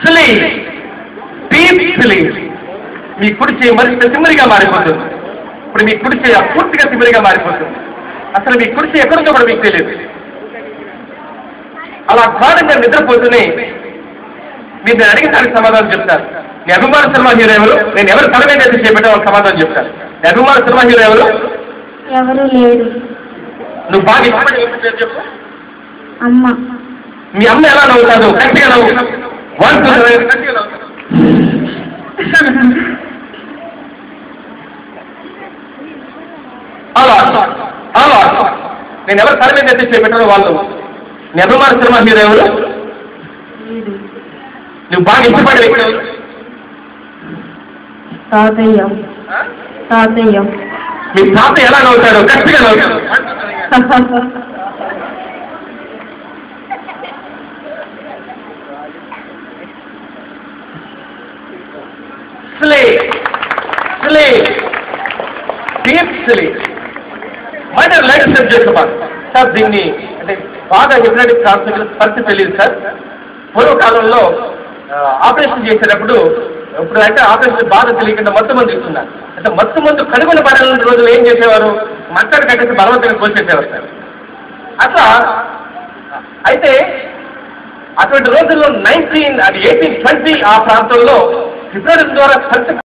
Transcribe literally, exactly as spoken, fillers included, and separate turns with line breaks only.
Sleep, deep sleep. మీ కుడి చేయి మరింత తిమ్మిరిగా మారిపోతుంది. ఇప్పుడు మీ కుడి చేయి పూర్తిగా తిమ్మిరిగా మారిపోతుంది. అసలు మీ కుడి చేయి ఎక్కడుందో కూడా మీకు తెలియదు. అలా గాఢంగా నిద్రపోతూనే మీరు నేను అడిగిన దానికి సమాధానం చెప్తారు. నీ అభిమాన సినిమా హీరో ఎవరు? నేను ఎవరు తల మీద అయితే చేపట్టే వాళ్ళకి సమాధానం చెప్తాను. నీ అభిమాన సినిమా హీరో ఎవరు?
ఎవరు లేరు.
నువ్వు బాగా ఇష్టపడి చెప్పు.
అమ్మ.
మీ అమ్మ ఎలా నవ్వుతాడు? గట్టిగా నవ్వు. వన్ టూ అలా అలా నేను ఎవరు తల మీద అయితే చేపట్టారో వాళ్ళు. నీ అభిమాన సినిమా హీరో ఎవరు? నువ్వు బాగా ఇష్టపడే వ్యక్తి ఎవరు?
తాతయ్య. తాతయ్య.
మీ తాత ఎలా నవ్వుతాడు? గట్టిగా నవ్వుతాడు. Sleep, sleep, deep sleep. My dear ladies and gentlemen, sir దీన్ని అంటే బాగా హిప్నాటిక్ ట్రాన్స్ పరిస్థితి తెలియదు సార్. పూర్వకాలంలో ఆపరేషన్ చేసేటప్పుడు ఇప్పుడు అంటే ఆపరేషన్ బాధ తెలియకుండా మత్తు మందు ఇస్తున్నారు. అంటే మత్తు మందు కనుగొని పడిన రోజులు ఏం చేసేవారు? మంటలు కట్టేసి బలవంతంగా కోసేసేవారు సార్. అట్లా అయితే అటువంటి రోజుల్లో నైన్టీన్ అది ఎయిటీన్ ట్వంటీ ఆ ప్రాంతంలో హిప్నాటిజం ద్వారా